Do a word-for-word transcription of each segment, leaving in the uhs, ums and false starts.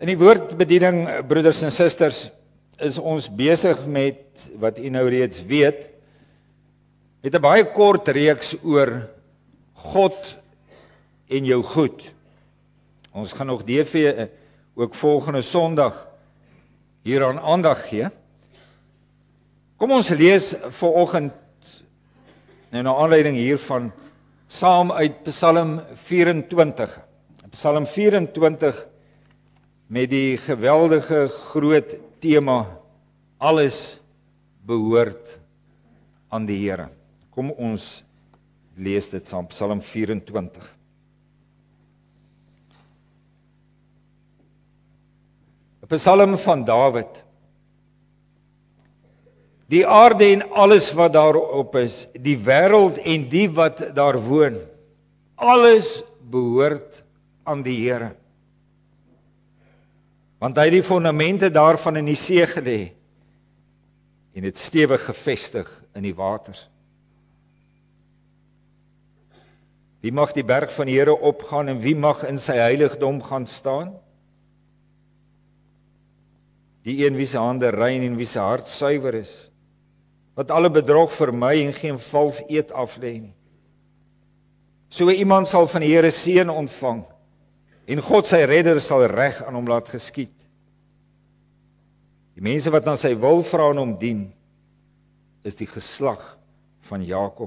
In die woordbediening, broeders en susters, is ons besig met, wat u nou reeds weet, met 'n baie kort reeks oor God en jou goed. Ons gaan nog D V ook volgende Sondag hieraan aandag gee. Kom ons lees vanoggend, nou na aanleiding hiervan, saam uit Psalm vyf-en-twintig. Psalm vyf-en-twintig met die geweldige groot tema, alles behoort aan die Here. Kom ons lees dit saam, Psalm vyf-en-twintig. Een Psalm van Dawid. Die aarde en alles wat daarop is, die wêreld en die wat daar woon, alles behoort aan die Here. Want hy het die fondamente daarvan in die see gelê en het stewig gevestig in die waters. Wie mag die berg van die Here opgaan en wie mag in sy heiligdom gaan staan? Die een wie se hande rein en wie se hart suiwer is, wat alle bedrog vermy en geen vals eed aflê nie. So iemand sal van die Here seën ontvang en God sy redder sal reg aan hom laat geskied. Die mense wat aan sy wil vra en hom dien, is die geslag van Jakob.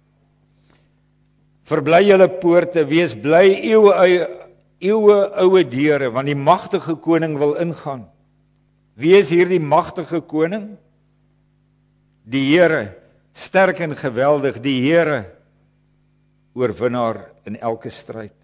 Verbly julle poorte, wees bly eeue, eeue ouwe deure, want die magtige koning wil ingaan. Wie is hier die magtige koning? Die Here, sterk en geweldig, die Here, oorwinnaar in elke stryd.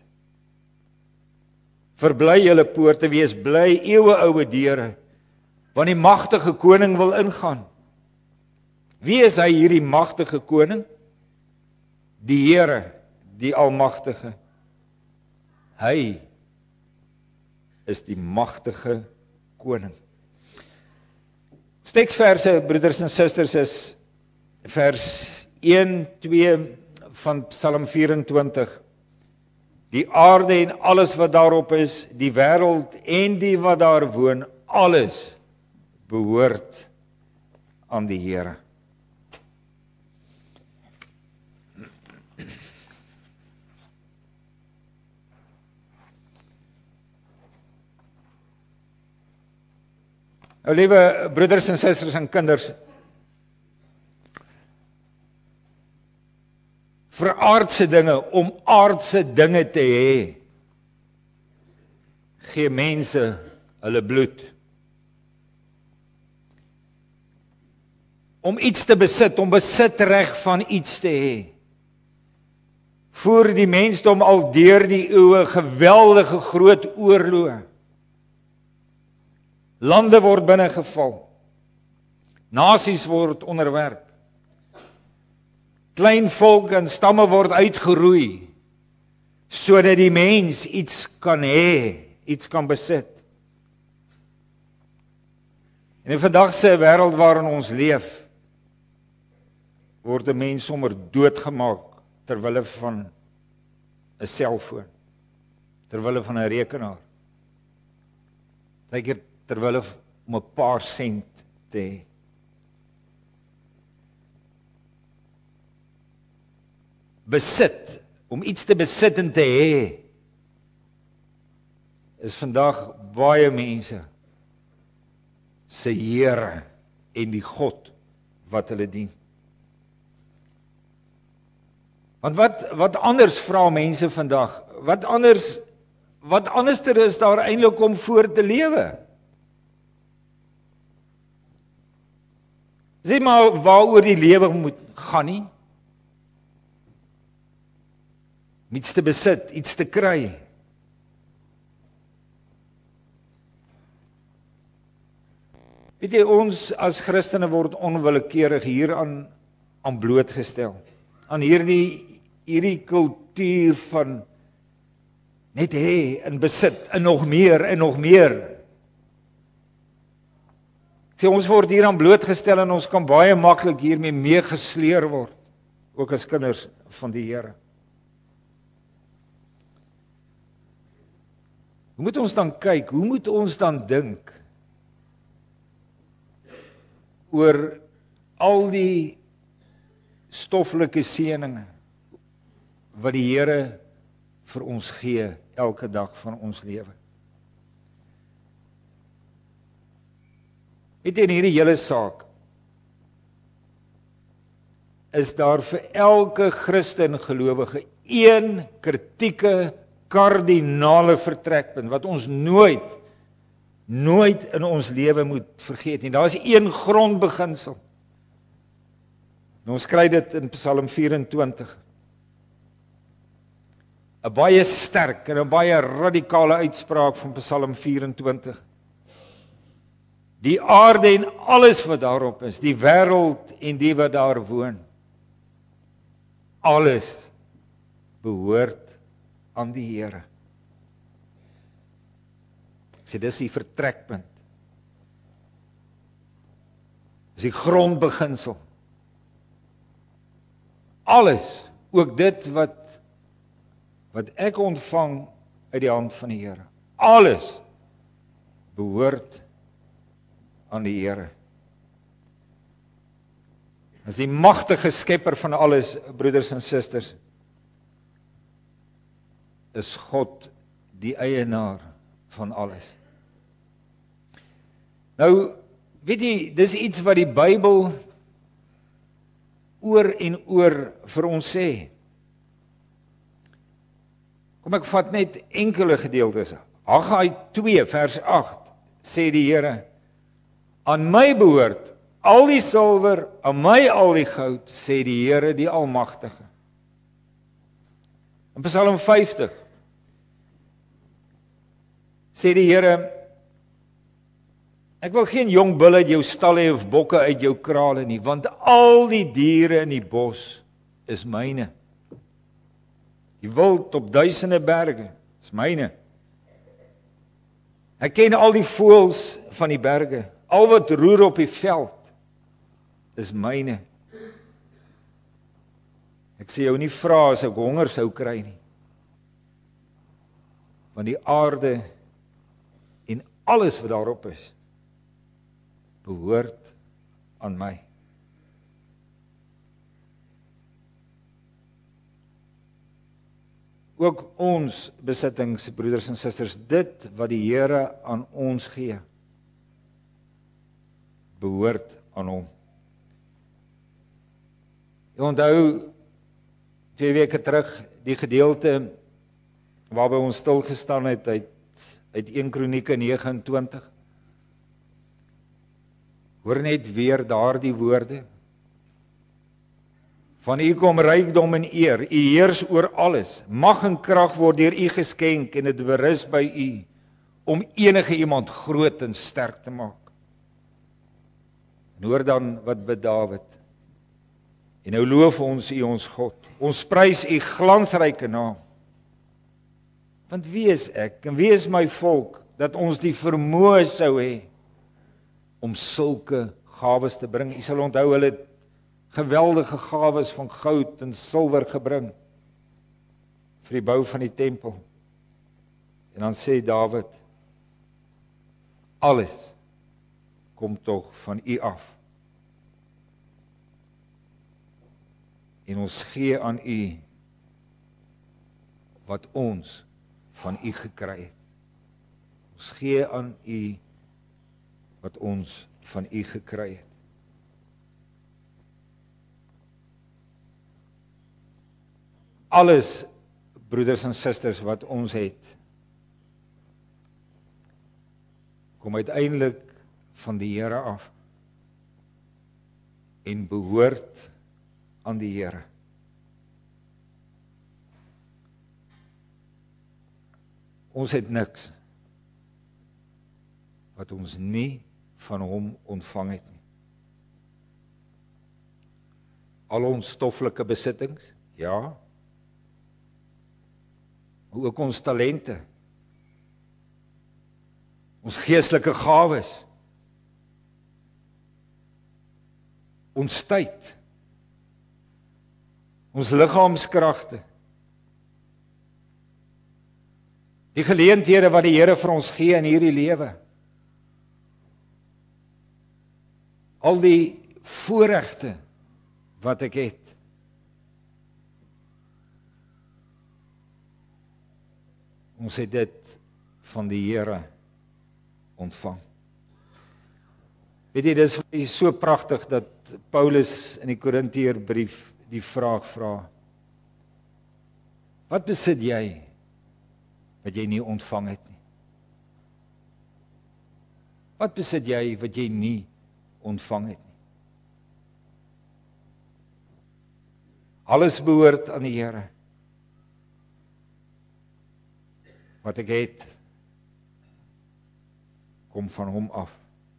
Verbly julle poorte, wees bly eeue ouwe deure, want die magtige koning wil ingaan. Wie is hy hierdie magtige koning? Die Here, die almagtige. Hy is die magtige koning. Teksverse, broeders en susters, is vers een, twee van Psalm vyf-en-twintig. Die aarde en alles wat daarop is, die wêreld en die wat daar woon, alles behoort aan die Here. Nou, liewe broeders en susters en kinders, vir aardse dinge, om aardse dinge te hê, gee mense hulle bloed. Om iets te besit, om besitreg van iets te hê, voer die mensdom al deur die eeue geweldige groot oorloë. Lande word binnegeval. Nasies word onderwerp. Klein volk en stamme word uitgeroei, sodat die mens iets kan hê, iets kan besit. En in vandag se wêreld waarin ons leef, word 'n mens sommer doodgemaak ter wille van 'n selfoon, ter wille van 'n rekenaar. Partykeer ter wille om 'n paar sent te hê. Besit, om iets te besit en te hê, is vandag baie mense se Here en die God wat hulle dien. Want wat, wat anders vra mense vandag? Wat anders, wat anderster is daar eintlik om voor te lewe? Sê maar waaroor die lewe moet gaan nie. Om iets te besit, iets te kry. Weet jy, ons as Christene word onwillekeurig hieraan aan blootgestel. Aan hierdie, hierdie kultuur van net hê en besit en nog meer en nog meer. Ek sê, ons word hieraan blootgestel en ons kan baie maklik hiermee meegesleer word, ook as kinders van die Here. Hoe moet ons dan kyk? Hoe moet ons dan dink oor al die stoffelike seëninge wat die Here vir ons gee elke dag van ons lewe? Weet jy, in hierdie hele saak is daar vir elke Christen gelowige een kritieke kardinale vertrekpunt wat ons nooit nooit in ons lewe moet vergeet nie. Daar is een grondbeginsel. En ons kry dit in Psalm vyf-en-twintig. 'n Baie sterk en 'n baie radikale uitspraak van Psalm vyf-en-twintig. Die aarde en alles wat daarop is, die wêreld en die wat daar woon, alles behoort aan die Here. Sê dis die vertrekpunt. Dis die grondbeginsel. Alles, ook dit wat wat ek ontvang uit die hand van die Here. Alles behoort aan die Here. As die magtige skepper van alles, broeders en susters, is God die eienaar van alles. Nou, weet jy, dis iets wat die Bybel oor en oor vir ons sê. Kom ek vat net enkele gedeeltes. Haggai twee vers agt sê die Here: aan my behoort al die silwer, aan my al die goud, sê die Here die Almagtige. In Psalm vyftig sê die Here: ek wil geen jong bulle uit jou stal hê of bokke uit jou krale nie, want al die diere in die bos is myne. Die wild op duisende berge is myne. Ek ken al die voëls van die berge, al wat roer op die veld is myne. Ek sê jou nie vra as ek honger sou kry nie, want die aarde en alles wat daarop is, behoort aan my. Ook ons besittings, broeders en susters, dit wat die Here aan ons gee, behoort aan hom. Jy onthou twee weke terug die gedeelte waarby ons stil gestaan het uit uit een Kronieke nege-en-twintig. Hoor net weer daardie woorde. Van u kom rykdom en eer, u heers oor alles. Mag en krag word deur u geskenk en dit berus by u om enige iemand groot en sterk te maak. En hoor dan wat bid Dawid. En nou loof ons u ons God. Ons prys u glansryke naam. Want wie is ek en wie is my volk dat ons die vermoë sou hê om sulke gawes te bring? U sal onthou hulle het geweldige gawes van goud en silwer gebring vir die bou van die tempel. En dan sê Dawid: alles kom tog van u af. En ons gee aan u wat ons van u gekry het. Ons gee aan u wat ons van u gekry het. Alles, broeders en susters, wat ons het, kom uiteindelik van die Here af en behoort aan die Here. Ons het niks wat ons nie van hom ontvang het nie. Al ons stoffelike besittings, ja, ook ons talente, ons geestelike gawes, ons tyd, ons liggaamskragte, Die geleenthede wat die Here vir ons gee in hierdie lewe. Al die voorregte wat ek het. Ons het dit van die Here ontvang. Weet jy, dis so pragtig dat Paulus in die Korintiërbrief die vraag vra: wat besit jy wat jy nie ontvang het nie? Wat besit jy wat jy nie ontvang het nie? Alles behoort aan die Here. Wat ek het, kom van hom af.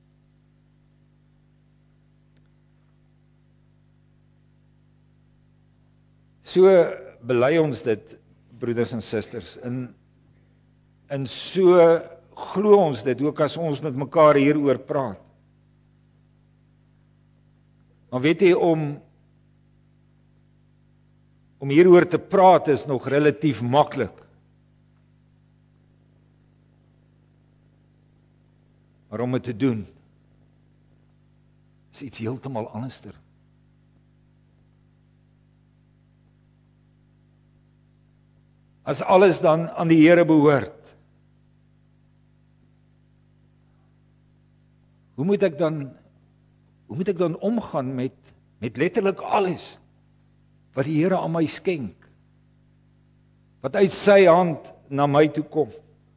So bely ons dit, broeders en susters, in, in so glo ons dit, ook as ons met mekaar hieroor praat. Maar weet jy, om, om hieroor te praat is nog relatief maklik. Maar om het te doen, is iets heeltemal anderster. As alles dan aan die Here behoort, hoe moet ek dan, hoe moet ek dan omgaan met, met letterlik alles, wat die Here aan my skenk, wat uit sy hand na my toe kom?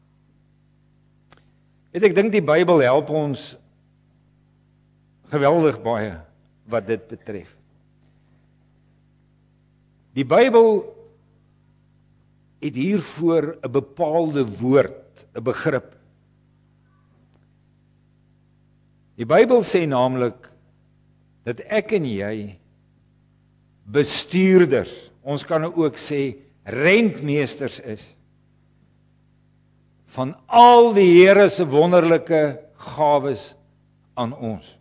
Weet, ek dink die Bybel help ons geweldig baie wat dit betref. Die Bybel het hiervoor 'n bepaalde woord, 'n begrip. Die Bybel sê naamlik dat ek en jy bestuurders, ons kan ook sê rentmeesters is, van al die Here se wonderlike gawes aan ons.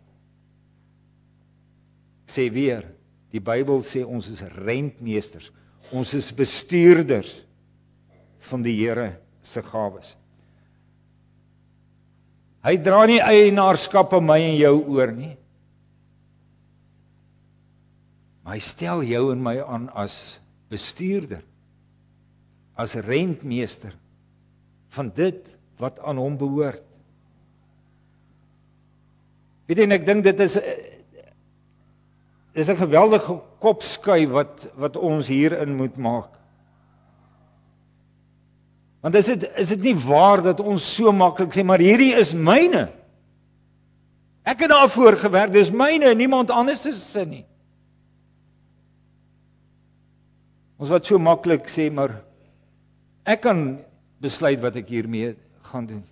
Ek sê weer, die Bybel sê ons is rentmeesters, ons is bestuurders van die Here se gawes. Hy dra nie eienaarskap aan my en jou oor nie, maar hy stel jou en my aan as bestuurder, as rentmeester van dit wat aan hom behoort. Weet jy, en ek dink dit is is 'n geweldige kopskuif wat wat ons hierin moet maak. Want is dit is dit nie waar dat ons so maklik sê, maar hierdie is myne. Ek het daarvoor gewerk, dis myne, niemand anders se nie. Ons wat so maklik sê, maar ek kan besluit wat ek hiermee gaan doen.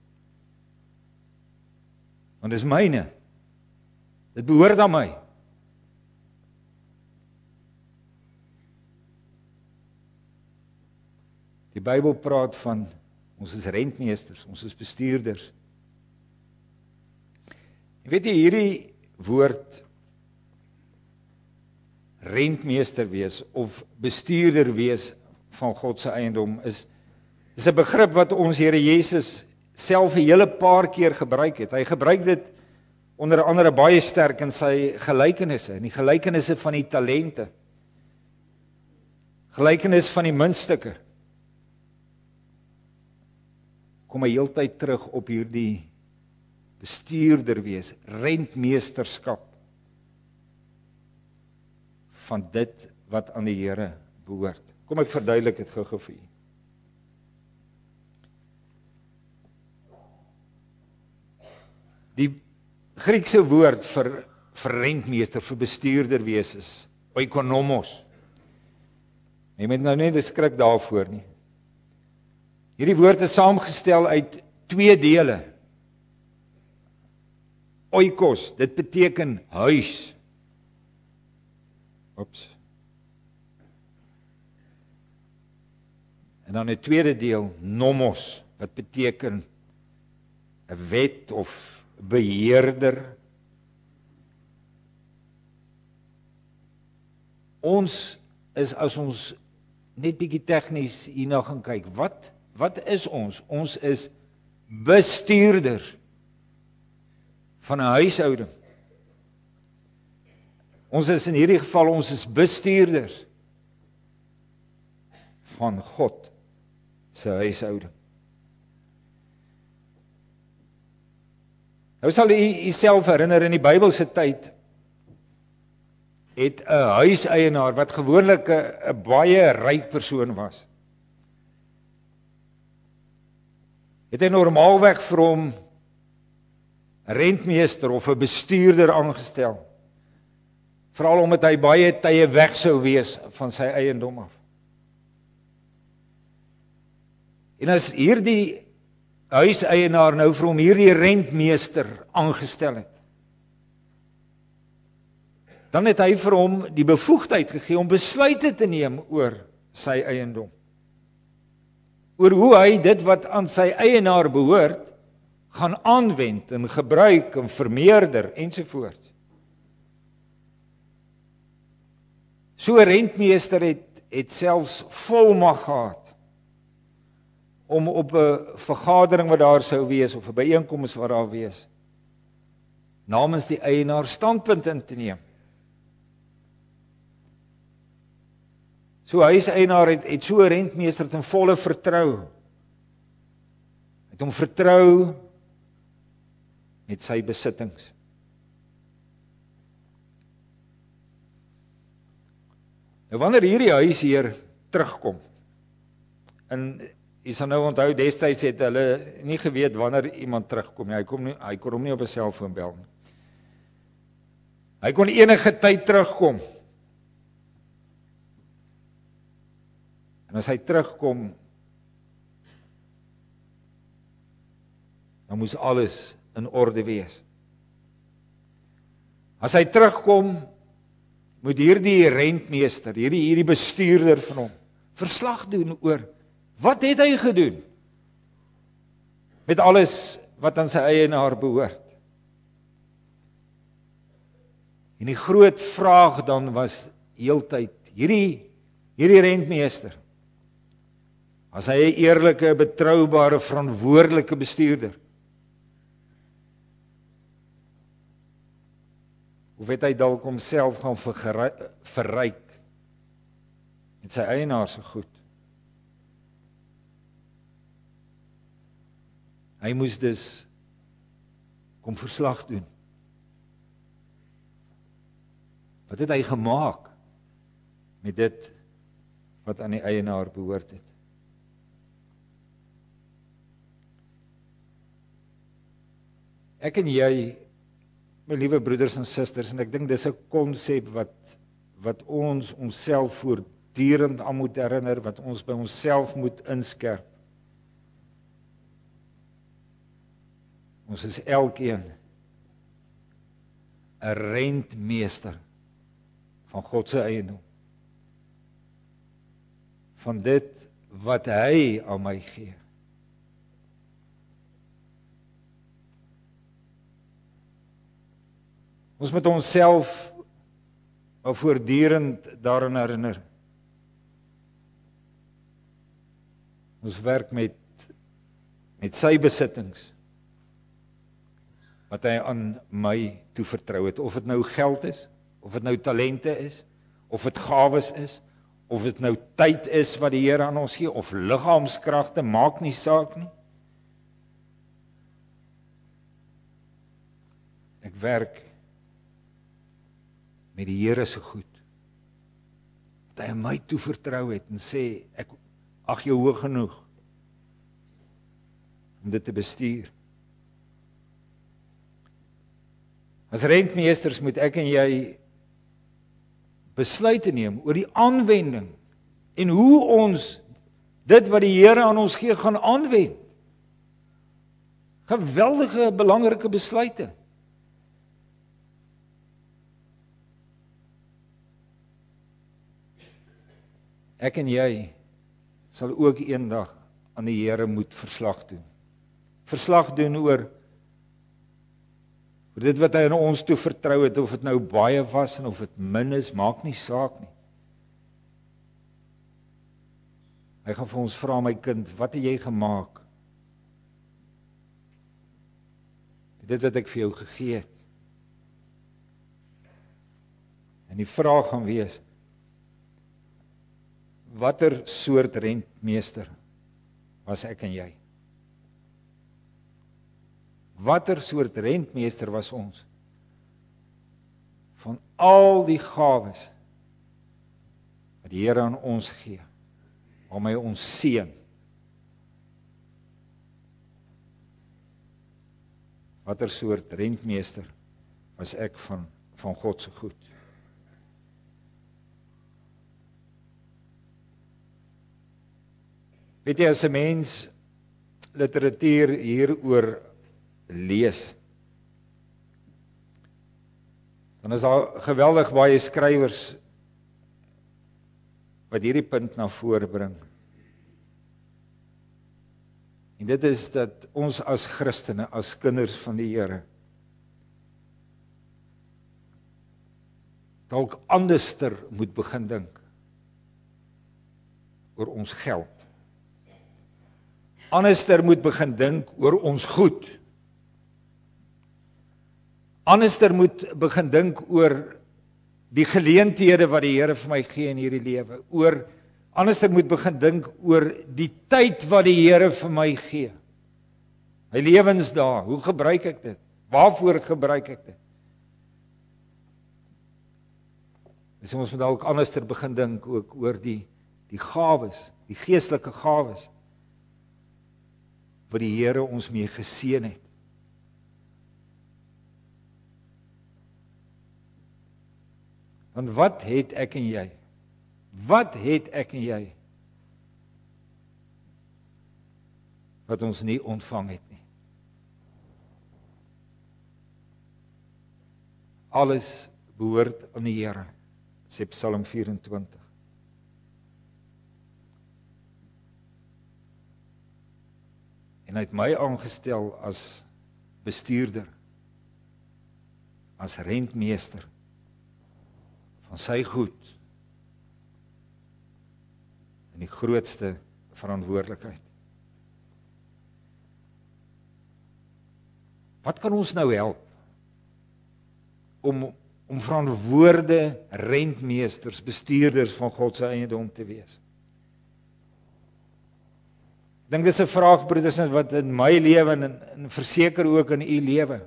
Want dis myne. Dit behoort aan my. Die Bybel praat van, ons is rentmeesters, ons is bestuurders. En weet jy, hierdie woord, rentmeester wees, of bestuurder wees van God se eiendom, is, is 'n begrip wat ons Here Jesus self 'n hele paar keer gebruik het. Hy gebruik dit onder andere baie sterk in sy gelykenisse, in die gelykenisse van die talente, gelykenis van die muntstukke. Kom hy heeltyd terug op hierdie bestuurder wees, rentmeesterskap van dit wat aan die Here behoort. Kom ek verduidelik dit gou-gou vir u. Die Griekse woord vir, vir rentmeester, vir bestuurder wees is oikonomos. Jy moet nou nie beskrik daarvoor nie. Hierdie woord is saamgestel uit twee dele. Oikos, dit beteken huis. Oeps. En dan 'n tweede deel, nomos, wat beteken 'n wet of beheerder. Ons is, as ons net bietjie tegnies hierna gaan kyk, wat Wat is ons? Ons is bestuurder van 'n huishouding. Ons is in hierdie geval, ons is bestuurders van God se huishouding. Nou sal u uself herinner, in die Bybelse tyd het 'n huiseienaar wat gewoonlik 'n 'n baie ryk persoon was, het hy normaalweg vir hom 'n rentmeester of 'n bestuurder aangestel. Veral omdat hy baie tye weg sou wees van sy eiendom af. En as hierdie huiseienaar nou vir hom hierdie rentmeester aangestel het, dan het hy vir hom die bevoegdheid gegee om besluite te neem oor sy eiendom. Oor hoe hy dit wat aan sy eienaar behoort, gaan aanwend en gebruik en vermeerder ensovoorts. So 'n rentmeester het, het selfs volmag gehad om op 'n vergadering wat daar sou wees, of 'n byeenkoms wat daar wees, namens die eienaar standpunt in te neem. So huiseienaar het, het so 'n rentmeester ten volle vertrou. Het hom vertrou met sy besittings. Nou wanneer hierdie huisheer terugkom, en jy sal nou onthou, destyds het hulle nie geweet wanneer iemand terugkom nie. Hy kom nie, hy kon hom nie op 'n selfoon bel nie. Hy kon enige tyd terugkom. En as hy terugkom, dan moes alles in orde wees. As hy terugkom, moet hierdie rentmeester, hierdie hierdie bestuurder van hom, verslag doen oor wat het hy gedoen met alles wat aan sy eienaar behoort. En die groot vraag dan was heeltyd, hierdie hierdie rentmeester, as hy 'n eerlike, betroubare, verantwoordelike bestuurder, of het hy dalk homself gaan verryk met sy eienaar se goed? Hy moes dus kom verslag doen. Wat het hy gemaak met dit wat aan die eienaar behoort het? Ek en jy, my liewe broeders en susters, en ek dink dis 'n konsep wat wat ons onsself voortdurend aan moet herinner, wat ons by onsself moet inskerp. Ons is elkeen 'n rentmeester van God se eiendom. Van dit wat hy aan my gee. Ons moet onsself voortdurend daaraan herinner. Ons werk met met sy besittings wat hy aan my toevertrou het, of dit nou geld is, of dit nou talente is, of dit gawes is, of dit nou tyd is wat die Here aan ons gee, of liggaamskragte, maak nie saak nie. Ek werk met die Here se goed, wat hy aan my toevertrou het, en sê, ek ag jou hoog genoeg om dit te bestuur. As rentmeesters moet ek en jy besluite neem oor die aanwending en hoe ons dit wat die Here aan ons gee gaan aanwend. Geweldige belangrike besluite. Ek en jy sal ook eendag aan die Here moet verslag doen. Verslag doen oor oor dit wat hy aan ons toe vertrou het, of dit nou baie was en of dit min is, maak nie saak nie. Hy gaan vir ons vra, my kind, wat het jy gemaak? Dit wat ek vir jou gegee het. En die vraag gaan wees, watter soort rentmeester was ek en jy? Watter soort rentmeester was ons? Van al die gawes wat die Here aan ons gee, waarmee hy ons seën. Watter soort rentmeester was ek van, van God se goed? Weet jy, as 'n mens literatuur hieroor lees, dan is daar geweldig baie skrywers wat hierdie punt na vore bring. En dit is dat ons as Christene, as kinders van die Here, dalk anderster moet begin dink oor ons geld. Anderster moet begin dink oor ons goed. Anderster moet begin dink oor die geleenthede wat die Here vir my gee in hierdie lewe. Oor anderster moet begin dink oor die tyd wat die Here vir my gee. My lewensdae, hoe gebruik ek dit? Waarvoor gebruik ek dit? Dis ons moet dalk anderster begin dink ook oor die die gawes, die geestelike gawes wat die Here ons mee geseën het. Want wat het ek en jy? Wat het ek en jy wat ons nie ontvang het nie? Alles behoort aan die Here, sê Psalm vyf-en-twintig. En hy het my aangestel as bestuurder, as rentmeester van sy goed en die grootste verantwoordelikheid. Wat kan ons nou help om om verantwoorde rentmeesters, bestuurders van God se eiendom te wees? Ek dink dis 'n vraag, broeders, wat in my lewe en, en verseker ook in u lewe.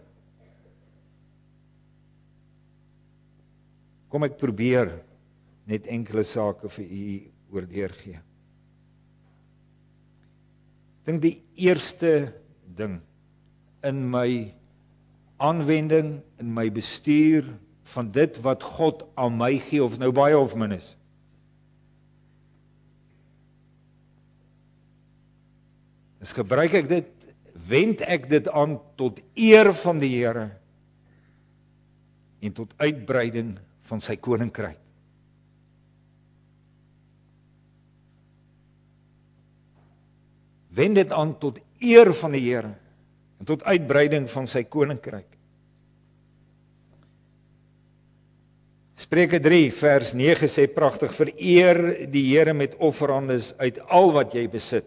Kom ek probeer net enkele sake vir u oordeurgee. Ek dink die eerste ding in my aanwending, in my bestuur van dit wat God aan my gee, of nou baie of min is, is gebruik ek dit, wend ek dit aan tot eer van die Here en tot uitbreiding van sy koninkryk. Wend dit aan tot eer van die Here en tot uitbreiding van sy koninkryk. Spreuke drie vers nege sê pragtig, vereer die Here met offerandes uit al wat jy besit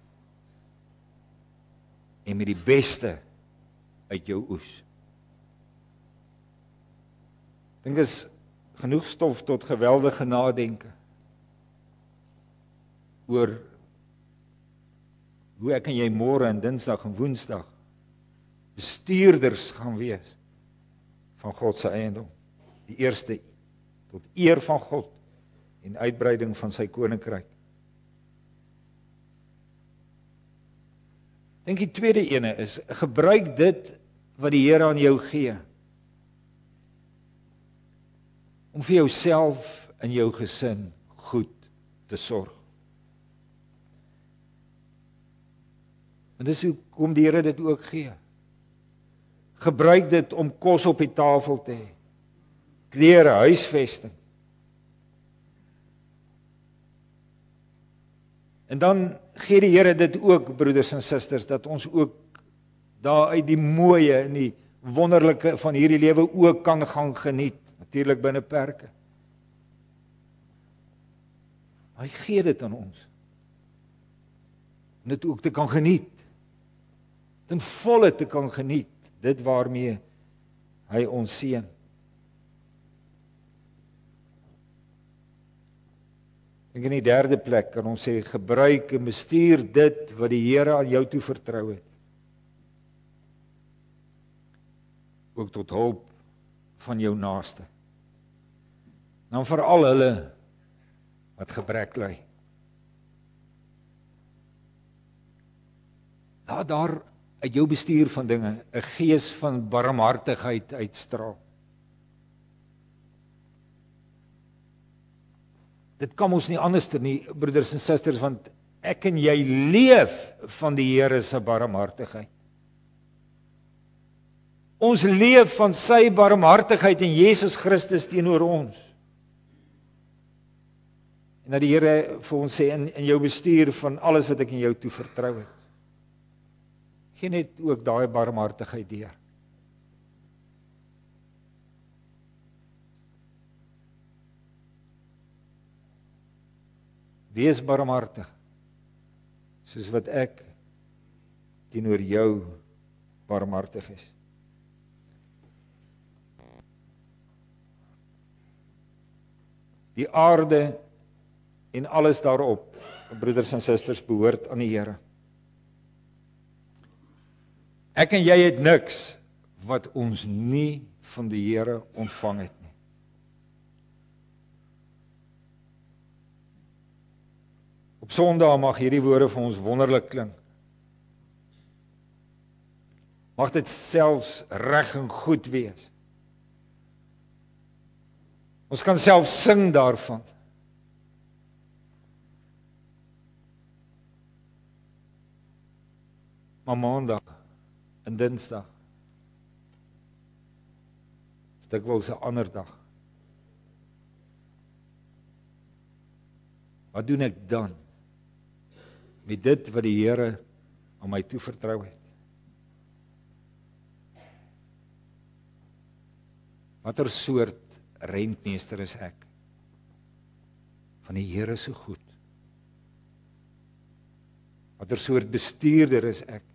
en met die beste uit jou oes. Ek dink is genoeg stof tot geweldige nadenke oor hoe ek en jy môre en dinsdag en woensdag bestuurders gaan wees van God se eiendom. Die eerste tot eer van God en uitbreiding van sy koninkryk. Dink die tweede ene is, gebruik dit wat die Here aan jou gee om vir jouself en jou gesin goed te sorg. En dis hoe kom die Here dit ook gee. Gebruik dit om kos op die tafel te hê, klere, huisvesting. En dan gee die Here dit ook, broeders en susters, dat ons ook daar uit die mooie en die wonderlike van hierdie lewe ook kan gaan geniet, natuurlik binne perke. Hy gee dit aan ons. en dit ook te kan geniet, ten volle te kan geniet, dit waarmee hy ons seën. En in die derde plek kan ons sê, gebruik en bestuur dit wat die Here aan jou toe vertrou het, ook tot hulp van jou naaste. Dan veral hulle wat gebrek ly. Laat daar uit jou bestuur van dinge 'n gees van barmhartigheid uitstraal. Dit kan ons nie anders nie, broeders en susters, want ek en jy leef van die Here se barmhartigheid. Ons leef van sy barmhartigheid in Jesus Christus teenoor ons. En dat die Here vir ons sê, in, in jou bestuur van alles wat ek in jou toe vertrou het, gee net ook daai barmhartigheid deur. Wees barmhartig, soos wat ek teenoor jou barmhartig is. Die aarde en alles daarop, broeders en susters, behoort aan die Here. Ek en jy het niks wat ons nie van die Here ontvang het nie. Op Sondag mag hierdie woorde vir ons wonderlik klink. Mag dit selfs reg en goed wees. Ons kan self sing daarvan. Maar Maandag en Dinsdag is dikwels 'n ander dag. Wat doen ek dan met dit wat die Here aan my toevertrou het? Watter soort rentmeester is ek van die Here se goed? Watter soort bestuurder is ek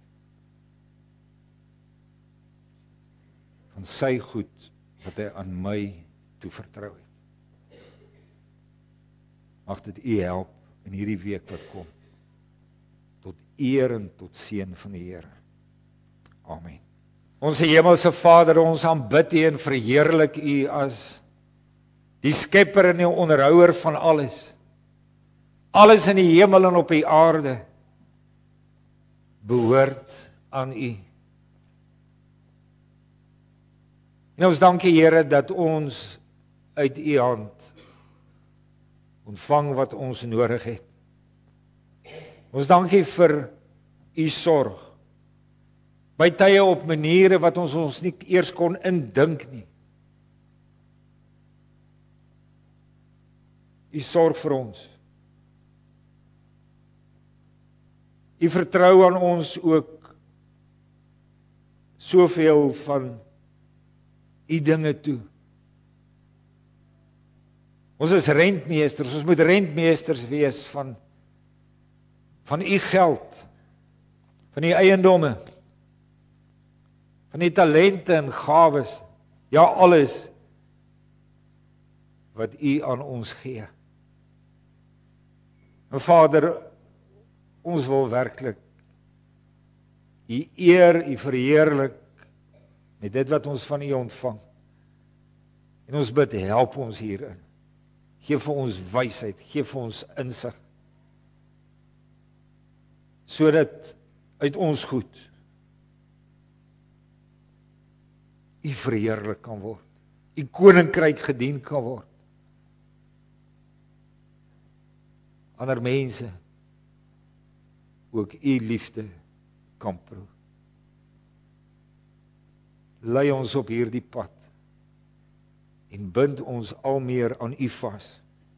van sy goed wat hy aan my toevertrou het? Mag dit u help in hierdie week wat kom, tot eer en tot seën van die Here. Amen. Ons hemelse Vader, ons aanbid U en verheerlik U as die skepper en die onderhouer van alles. Alles in die hemel en op die aarde behoort aan U. En ons dank U, Here, dat ons uit U hand ontvang wat ons nodig het. Ons dank U vir U sorg. By tye op maniere wat ons ons nie eers kon indink nie. U sorg vir ons. U vertrou aan ons ook soveel van U dinge toe. Ons is rentmeesters, ons moet rentmeesters wees van van U geld, van U eiendomme, van die talente en gawes, ja alles wat U aan ons gee. En Vader, ons wil werklik U eer, U verheerlik met dit wat ons van U ontvang. En ons bid, help ons hierin. Geef vir ons wysheid, geef vir ons insig, sodat uit ons goed U verheerlik kan word, U koninkryk gedien kan word. Ander mense ook U liefde kan proe. Lei ons op hierdie pad en bind ons al meer aan U vas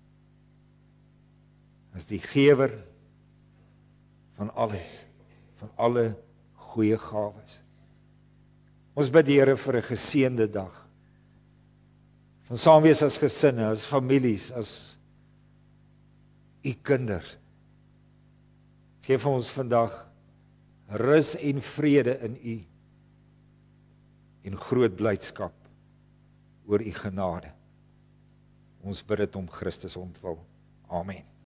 as die gewer van alles, van alle goeie gawes. Ons bid, Here, vir 'n geseënde dag, van saam wees as gesinne, as families, as U kinders, Geef vir ons vandag rus en vrede in U en groot blydskap oor U genade. Ons bid dit om Christus ontwil. Amen.